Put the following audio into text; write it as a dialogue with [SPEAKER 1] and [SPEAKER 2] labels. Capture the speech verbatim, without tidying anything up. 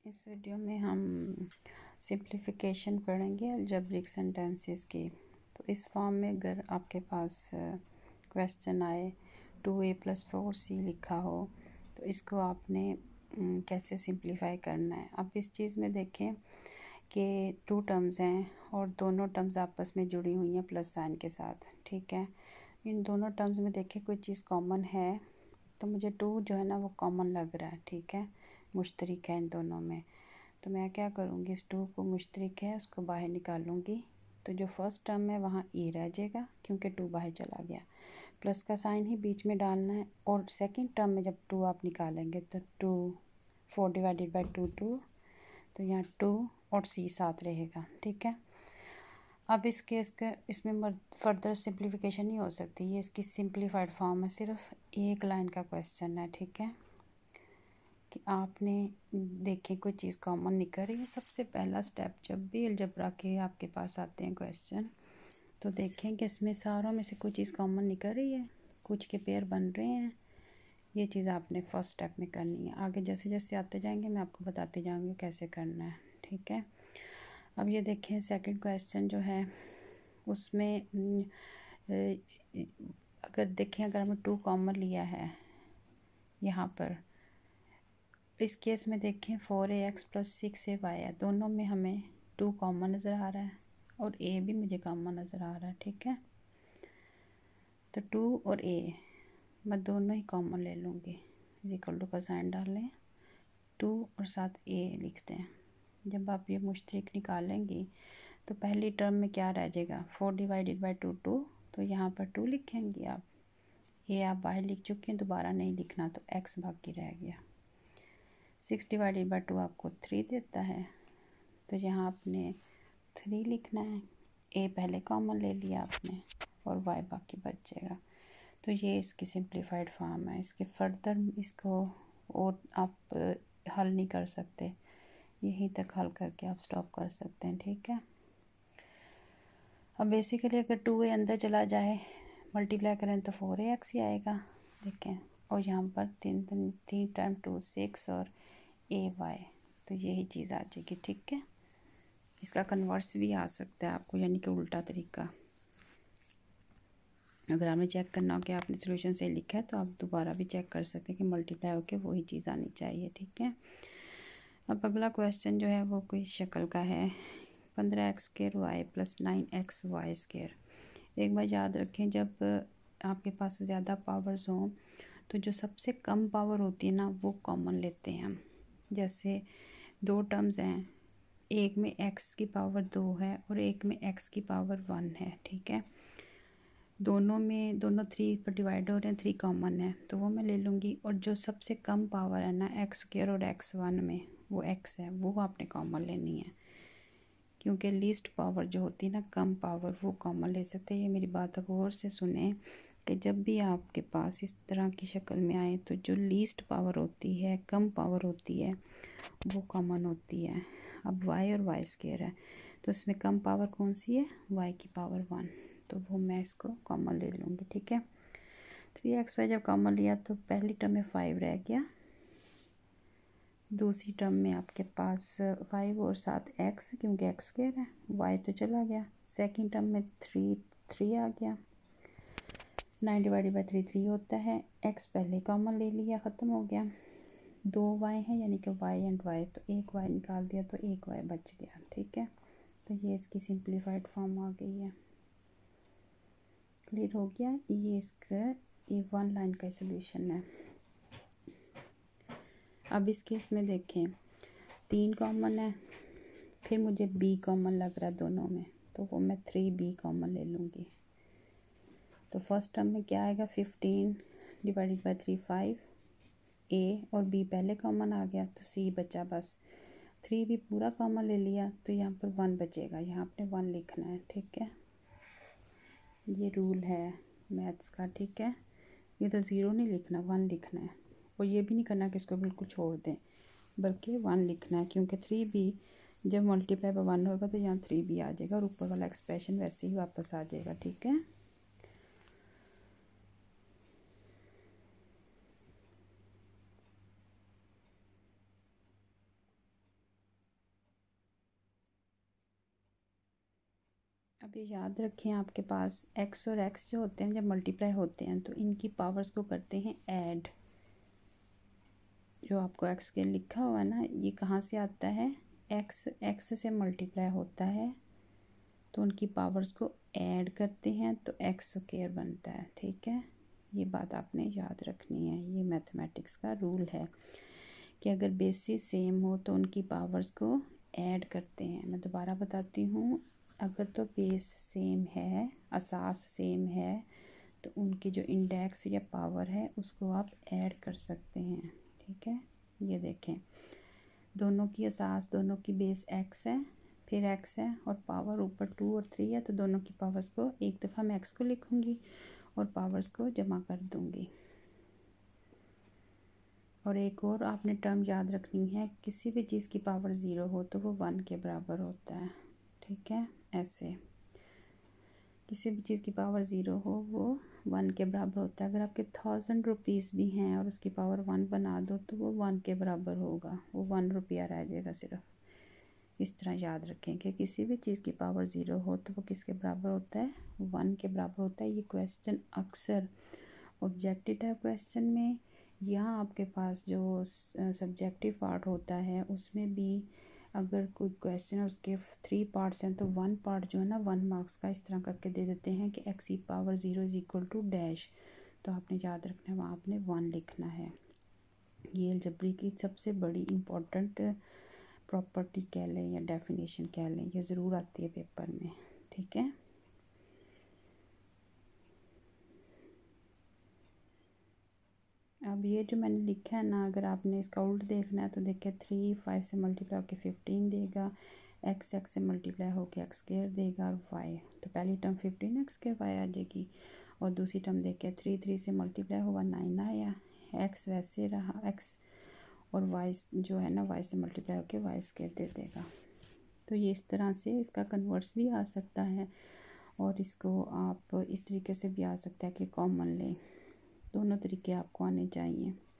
[SPEAKER 1] इस वीडियो में हम सिंप्लीफिकेशन पढ़ेंगे अलजेब्रिक सेंटेंसेस की। तो इस फॉर्म में अगर आपके पास क्वेश्चन आए two a plus four c लिखा हो तो इसको आपने कैसे सिंप्लीफाई करना है। अब इस चीज़ में देखें कि टू टर्म्स हैं और दोनों टर्म्स आपस में जुड़ी हुई हैं प्लस साइन के साथ, ठीक है। इन दोनों टर्म्स में देखें कोई चीज़ कॉमन है तो मुझे टू जो है ना वो कॉमन लग रहा है, ठीक है, मुश्तरिक है इन दोनों में। तो मैं क्या करूँगी, इस टू को मुश्तरिक है उसको बाहर निकालूंगी तो जो फर्स्ट टर्म है वहाँ ई रह जाएगा क्योंकि टू बाहर चला गया। प्लस का साइन ही बीच में डालना है और सेकंड टर्म में जब टू आप निकालेंगे तो two four divided by two two, तो यहाँ टू और सी साथ रहेगा, ठीक है। अब इस केस का इसमें फर्दर सिंप्लीफिकेशन नहीं हो सकती, ये इसकी सिंप्लीफाइड फॉर्म है, सिर्फ एक लाइन का क्वेश्चन है, ठीक है। कि आपने देखें कोई चीज़ कॉमन निकल रही है। सबसे पहला स्टेप जब भी अलजेब्रा के आपके पास आते हैं क्वेश्चन तो देखें कि इसमें सारों में से कोई चीज़ कॉमन निकल रही है, कुछ के पेयर बन रहे हैं। ये चीज़ आपने फर्स्ट स्टेप में करनी है। आगे जैसे जैसे आते जाएंगे मैं आपको बताते जाऊँगी कैसे करना है, ठीक है। अब ये देखें सेकंड क्वेश्चन जो है उसमें अगर देखें अगर हमें टू कॉमन लिया है यहाँ पर, इस केस में देखें four a x plus six a y है, दोनों में हमें टू कॉमन नज़र आ रहा है और ए भी मुझे कॉमन नज़र आ रहा है, ठीक है। तो टू और ए मैं दोनों ही कॉमन ले लूँगी, इक्वल टू का साइन डाल लें, टू और साथ ए लिखते हैं। जब आप ये मुश्तरिक निकालेंगी तो पहली टर्म में क्या रह जाएगा, four divided by two two, तो यहाँ पर टू लिखेंगी आप। ए आप बाहर लिख चुके हैं, दोबारा नहीं लिखना, तो एक्स बाकी रह गया। सिक्स डिवाइडेड बाई टू आपको थ्री देता है, तो यहाँ आपने थ्री लिखना है। ए पहले कॉमन ले लिया आपने और वाई बाकी बच जाएगा। तो ये इसकी सिंप्लीफाइड फॉर्म है। इसके फर्दर इसको और आप हल नहीं कर सकते, यहीं तक हल करके आप स्टॉप कर सकते हैं, ठीक है। अब बेसिकली अगर टू ए अंदर चला जाए मल्टीप्लाई करें तो फोर ए एक्स ही आएगा, देखें। और यहाँ पर तीन तीन तीन टाइम टू सिक्स और ए वाई, तो यही चीज़ आ जाएगी, ठीक है। इसका कन्वर्स भी आ सकता है आपको, यानी कि उल्टा तरीका। अगर आपने चेक करना हो कि आपने सोल्यूशन सही लिखा है तो आप दोबारा भी चेक कर सकते हैं कि मल्टीप्लाई होकर वही चीज़ आनी चाहिए, ठीक है। अब अगला क्वेश्चन जो है वो कोई शक्ल का है, पंद्रह x square y plus nine x y square. एक बार याद रखें, जब आपके पास ज़्यादा पावर्स हों तो जो सबसे कम पावर होती है ना वो कॉमन लेते हैं हम। जैसे दो टर्म्स हैं, एक में x की पावर दो है और एक में x की पावर वन है, ठीक है। दोनों में दोनों थ्री पर डिवाइड हो रहे हैं, थ्री कॉमन है तो वो मैं ले लूँगी। और जो सबसे कम पावर है ना एक्स स्क्वायर और एक्स वन में, वो x है, वो आपने कॉमन लेनी है, क्योंकि लीस्ट पावर जो होती है ना कम पावर, वो कॉमन ले सकते हैं। ये मेरी बात गौर से सुने कि जब भी आपके पास इस तरह की शक्ल में आए तो जो लीस्ट पावर होती है, कम पावर होती है, वो कॉमन होती है। अब y और वाई स्क्वायर है तो इसमें कम पावर कौन सी है, y की पावर वन, तो वो मैं इसको कॉमन ले लूँगी, ठीक है। थ्री एक्स वाई जब कॉमन लिया तो पहली टर्म में फाइव रह गया, दूसरी टर्म में आपके पास फाइव और साथ एक्स, क्योंकि एक्स स्क्वायर है, वाई तो चला गया। सेकंड टर्म में थ्री थ्री आ गया, nine divided by three three होता है, एक्स पहले कॉमन ले लिया, ख़त्म हो गया। दो वाई है यानी कि वाई एंड वाई, तो एक वाई निकाल दिया तो एक वाई बच गया, ठीक है। तो ये इसकी सिंप्लीफाइड फॉर्म आ गई है। क्लियर हो गया, ये इसका ये वन लाइन का सोल्यूशन है। अब इस केस में देखें तीन कॉमन है, फिर मुझे बी कॉमन लग रहा है दोनों में, तो वो मैं थ्री बी कॉमन ले लूँगी। तो फर्स्ट टर्म में क्या आएगा, fifteen divided by three five, a और बी पहले कॉमन आ गया तो सी बचा बस। थ्री भी पूरा कॉमन ले लिया तो यहाँ पर वन बचेगा, यहाँ आपने वन लिखना है, ठीक है। ये रूल है मैथ्स का, ठीक है। ये तो ज़ीरो नहीं लिखना, वन लिखना है। और ये भी नहीं करना कि इसको बिल्कुल छोड़ दें, बल्कि वन लिखना है, क्योंकि थ्री भी जब मल्टीप्लाई बाय वन होगा तो यहाँ थ्री भी आ जाएगा और ऊपर वाला एक्सप्रेशन वैसे ही वापस आ जाएगा, ठीक है। अब ये याद रखें, आपके पास एक्स और एक्स जो होते हैं जब मल्टीप्लाई होते हैं तो इनकी पावर्स को करते हैं ऐड। जो आपको एक्स के लिखा हुआ है ना, ये कहाँ से आता है, एक्स एक्स से मल्टीप्लाई होता है तो उनकी पावर्स को ऐड करते हैं तो एक्स स्क्वायर बनता है। ठीक है, ये बात आपने याद रखनी है। ये मैथमेटिक्स का रूल है कि अगर बेसिस सेम हो तो उनकी पावर्स को ऐड करते हैं। मैं दोबारा बताती हूँ, अगर तो बेस सेम है, असास सेम है, तो उनकी जो इंडेक्स या पावर है उसको आप ऐड कर सकते हैं। ठीक है, ये देखें, दोनों की असास, दोनों की बेस एक्स है, फिर एक्स है और पावर ऊपर टू और थ्री है, तो दोनों की पावर्स को एक दफ़ा मैं एक्स को लिखूँगी और पावर्स को जमा कर दूँगी। और एक और आपने टर्म याद रखनी है, किसी भी चीज़ की पावर ज़ीरो हो तो वो वन के बराबर होता है। ठीक है, ऐसे किसी भी चीज़ की पावर ज़ीरो हो वो वन के बराबर होता है। अगर आपके थाउजेंड रुपीज़ भी हैं और उसकी पावर वन बना दो तो वो वन के बराबर होगा, वो वन रुपया रह जाएगा सिर्फ। इस तरह याद रखें कि किसी भी चीज़ की पावर ज़ीरो हो तो वो किसके बराबर होता है, वन के बराबर होता है। ये क्वेश्चन अक्सर ऑब्जेक्टिव टाइप क्वेश्चन में, यहाँ आपके पास जो सब्जेक्टिव पार्ट होता है उसमें भी अगर कोई क्वेश्चन है उसके थ्री पार्ट्स हैं तो वन पार्ट जो है ना वन मार्क्स का इस तरह करके दे देते हैं कि एक्स की power zero is equal to dash, तो आपने याद रखना है वहाँ आपने वन लिखना है। ये अलजेब्रा की सबसे बड़ी इम्पोर्टेंट प्रॉपर्टी कह लें या डेफिनेशन कह लें, ये ज़रूर आती है पेपर में। ठीक है, अब ये जो मैंने लिखा है ना, अगर आपने इसका उल्ट देखना है तो देखिए थ्री फाइव से मल्टीप्लाई होकर फिफ्टीन देगा, एक्स एक्स से मल्टीप्लाई होकर एक्स स्क्वायर देगा और वाई, तो पहली term fifteen x square y आ जाएगी और दूसरी टर्म देखिए थ्री थ्री से मल्टीप्लाई हुआ नाइन आया, एक्स वैसे रहा एक्स और वाई जो है ना वाई से मल्टीप्लाई होकर वाई स्क्वायर दे देगा। तो ये इस तरह से इसका कन्वर्स भी आ सकता है और इसको आप इस तरीके से भी आ सकता है कि कॉमन लें। दोनों तरीके आपको आने चाहिए।